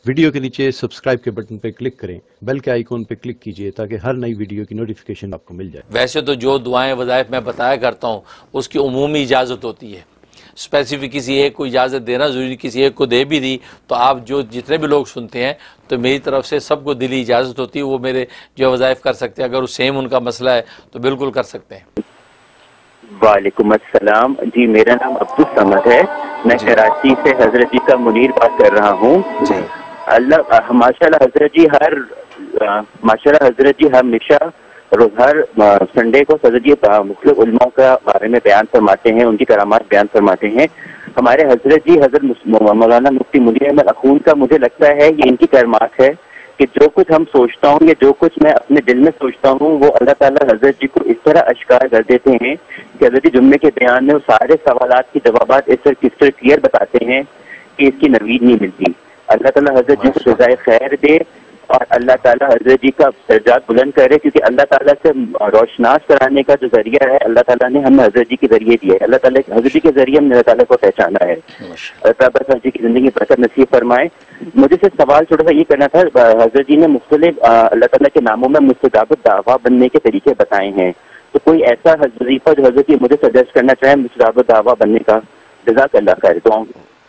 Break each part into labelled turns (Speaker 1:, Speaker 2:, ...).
Speaker 1: Video کے نیچے subscribe کے بٹن پہ کلک کریں، بیل کے آئیکن پہ کلک کیجئے تاکہ ہر نئی ویڈیو کی نوٹیفیکیشن آپ کو مل جائے۔
Speaker 2: ویسے تو جو دعائیں وظائف میں بتایا کرتا ہوں اس کی عمومی اجازت ہوتی ہے، اسپیسیفک کسی ایک کو اجازت دینا ضروری، کسی ایک کو دے بھی دی تو آپ جتنے بھی لوگ سنتے ہیں تو میری طرف سے سب کو دلی اجازت ہوتی ہے، وہ میرے جو وظائف کر سکتے ہیں، اگر وہ سیم ان کا مسئلہ ہے تو بالکل کر سکتے ہیں۔
Speaker 3: وعلیکم السلام جی، میرا نام عبدالصمد ہے، میں کراچی سے حضرت جی کا منیر بات کر رہا ہوں۔ اللہ ماشاء اللہ حضرت جی ہمیشہ ہر سنڈے کو حضرت جی مختلف علماء کا بارے میں بیان فرماتے ہیں، ان کی کرامات بیان فرماتے ہیں۔ ہمارے حضرت جی حضرت مولانا مفتی منیر احمد اخون کا مجھے لگتا ہے یہ ان کی کرامات ہے کہ جو کچھ ہم سوچتا ہوں یا جو کچھ میں اپنے دل میں سوچتا ہوں وہ اللہ تعالیٰ حضرت جی کو اس طرح اشکار کر دیتے ہیں کہ حضرت جی جمعے کے بیان میں وہ سارے سوالات کے جوابات اس طرح کلیئر بتاتے ہیں کہ اس کی نوید نہیں ملتی۔ اللہ تعالیٰ حضرت جی کو جزائے خیر دے اور اللہ تعالیٰ حضرت جی کا درجات بلند کرے، کیونکہ اللہ تعالیٰ سے روشناس کرانے کا جو ذریعہ ہے اللہ تعالیٰ نے ہمیں حضرت جی کے ذریعے دیا ہے، اللہ تعالیٰ حضرت جی کے ذریعے ہم نے اللہ تعالیٰ کو پہچانا ہے۔ اللہ تعالیٰ حضرت جی کی زندگی برکت نصیب فرمائے۔ مجھے سے سوال چھوٹا سا یہ کرنا تھا، حضرت جی نے مختلف اللہ تعالیٰ کے ناموں میں مستجاب الدعویٰ بننے کے طریقے بتائے ہیں، تو کوئی ایسا وظیفہ جو حضرت جی مجھے سجیسٹ کرنا چاہیں مستجاب الدعویٰ بننے کا؟ جزاک اللہ خیر۔ دعاؤں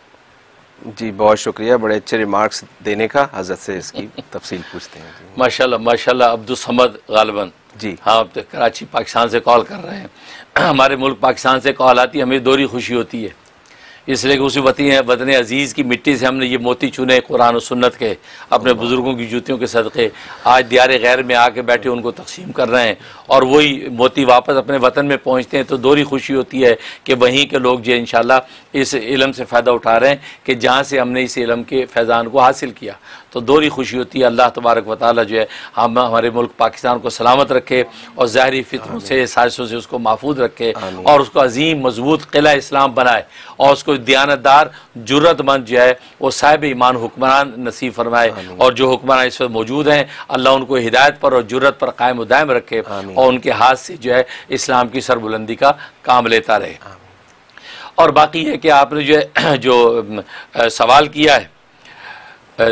Speaker 4: جی بہت شکریہ، بڑے اچھے ریمارکس دینے کا، حضرت سے اس کی تفصیل پوچھتے ہیں۔
Speaker 2: ماشاءاللہ ماشاءاللہ عبدالصمد غالباً
Speaker 4: جی
Speaker 2: ہاں کراچی پاکستان سے کال کر رہے ہیں۔ ہمارے ملک پاکستان سے کال آتی ہے، ہمیں دوہری خوشی ہوتی ہے، اس لیے کہ اسی وطن عزیز کی مٹی سے ہم نے یہ موتی چنے قرآن و سنت کے، اپنے بزرگوں کی جوتیوں کے صدقے آج دیار غیر میں آ کے بیٹھے ان کو تقسیم کر رہے ہیں، اور وہی موتی واپس اپنے وطن میں پہنچتے ہیں تو دوہری خوشی ہوتی ہے کہ وہیں کے لوگ جو انشاءاللہ اس علم سے فائدہ اٹھا رہے ہیں کہ جہاں سے ہم نے اس علم کے فیضان کو حاصل کیا، تو دوہری خوشی ہوتی ہے۔ اللہ تبارک و تعالیٰ جو ہے ہمارے ملک پاکستان کو سلامت رکھے اور ظاہری فتنوں سے سازشوں سے اس کو محفوظ رکھے، اور اس کو عظیم مضبوط قلعہ اسلام بنائے، اور اس کو دیانتدار جرت مند جو ہے وہ صاحب ایمان حکمران نصیب فرمائے، اور جو حکمران اس وقت موجود ہیں اللہ ان کو ہدایت پر اور جرت پر قائم و دائم رکھے، اور ان کے ہاتھ سے جو ہے اسلام کی سربلندی کا کام لیتا رہے۔ اور باقی ہے کہ آپ نے جو سوال کیا ہے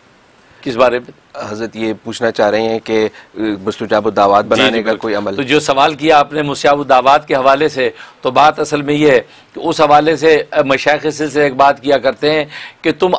Speaker 2: کس بارے میں؟
Speaker 4: حضرت یہ پوچھنا چاہ رہے ہیں کہ مستجاب الدعوات بنانے کا کوئی عمل؟
Speaker 2: تو جو سوال کیا آپ نے مستجاب الدعوات کے حوالے سے، تو بات اصل میں یہ ہے کہ اس حوالے سے مشائخ سے ایک بات کیا کرتے ہیں کہ تم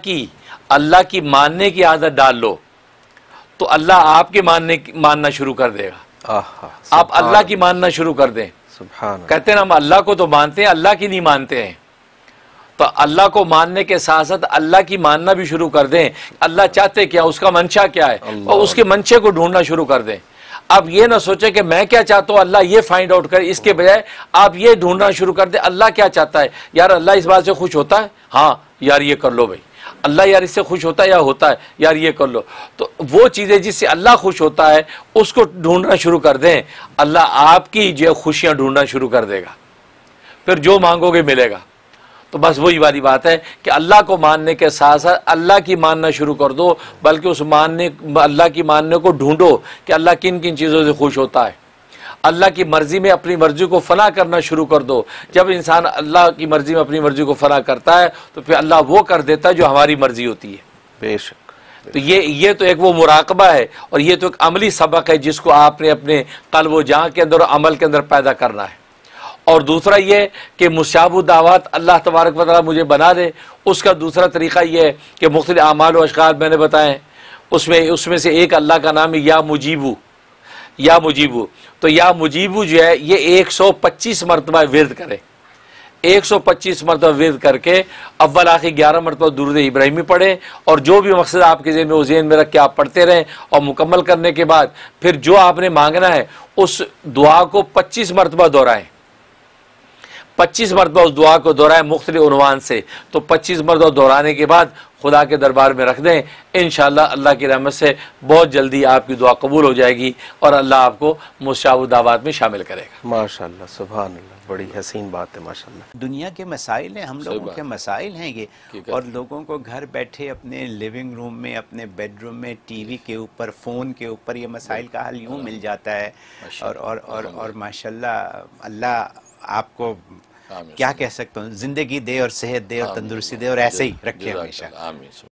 Speaker 2: اللہ کی ماننے کی عادت ڈال لو تو اللہ آپ کے ماننا شروع کر دے گا۔ آپ اللہ کی ماننا شروع کر دیں، کہتے ہیں ہم اللہ کو تو مانتے ہیں، اللہ کی نہیں مانتے ہیں، تو اللہ کو ماننے کے ساتھ ساتھ اللہ کی ماننا بھی شروع کر دیں، اللہ چاہتے کیا، اس کا منشا کیا ہے، اور اس کے منشے کو ڈھونڈنا شروع کر دیں۔ اب یہ نہ سوچیں کہ میں کیا چاہتا ہوں اللہ یہ فائنڈ آؤٹ کرے، اس کے بجائے آپ یہ ڈھونڈنا شروع کر دیں اللہ کیا چاہتا ہے۔ یار اللہ اس بات سے خوش ہوتا ہے، ہاں یار یہ کر لو بھائی، اللہ یار اس سے خوش ہوتا ہے یا ہوتا ہے، یار یہ کر لو۔ تو وہ چیزیں جس سے اللہ خوش ہوتا ہے اس کو ڈھونڈنا شروع کر دیں، اللہ آپ کی جو خوشیاں ڈھونڈنا شروع کر دے گا، پھر جو مانگو گے ملے گا۔ تو بس وہی والی بات ہے کہ اللہ کو ماننے کے ساتھ ساتھ اللہ کی ماننا شروع کر دو، بلکہ اس اللہ کی ماننے کو ڈھونڈو کہ اللہ کن کن چیزوں سے خوش ہوتا ہے۔ اللہ کی مرضی میں اپنی مرضی کو فنا کرنا شروع کر دو۔ جب انسان اللہ کی مرضی میں اپنی مرضی کو فنا کرتا ہے تو پھر اللہ وہ کر دیتا ہے جو ہماری مرضی ہوتی ہے۔
Speaker 4: بے شک۔
Speaker 2: تو یہ تو ایک وہ مراقبہ ہے، اور یہ تو ایک عملی سبق ہے جس کو آپ نے اپنے قلب و جان کے اندر اور عمل کے اندر پیدا کرنا ہے۔ اور دوسرا یہ کہ مستجاب الدعوات اللہ تبارک و تعالیٰ مجھے بنا دے، اس کا دوسرا طریقہ یہ ہے کہ مختلف اعمال و اشکال میں نے بتائے، اس میں سے ایک اللہ کا نام ہے یا مجیبو، یا مجیبو۔ تو یا مجیبو جو ہے یہ 125 مرتبہ ورد کرے، 125 مرتبہ ورد کر کے اول آخر 11 مرتبہ درود ابراہیمی پڑھیں، اور جو بھی مقصد آپ کے ذہن میں وہ ذہن میں رکھ کے آپ پڑھتے رہیں، اور مکمل کرنے کے بعد پھر جو آپ نے مانگنا ہے اس دعا کو 25 مرتبہ دہرائیں، 25 مرتبہ اس دعا کو دہرائیں مختلف عنوان سے۔ تو 25 مرتبہ دہرانے کے بعد خدا کے دربار میں رکھ دیں، انشاءاللہ اللہ کی رحمت سے بہت جلدی آپ کی دعا قبول ہو جائے گی، اور اللہ آپ کو مستجاب الدعوات میں شامل کرے گا۔
Speaker 4: ماشاءاللہ، سبحان اللہ، بڑی حسین بات ہے ماشاءاللہ۔
Speaker 5: دنیا کے مسائل ہیں، ہم لوگوں کے مسائل ہیں یہ، اور لوگوں کو گھر بیٹھے اپنے لیونگ روم میں، اپنے بیڈ روم میں، ٹی وی کے اوپر، فون کے اوپر یہ مسائل کا حل یوں مل جاتا ہے، اور ماشاءاللہ اللہ آپ کو کیا کہہ سکتا ہوں، زندگی دے اور صحت دے اور تندرستی دے اور ایسے ہی رکھے ہمیشہ۔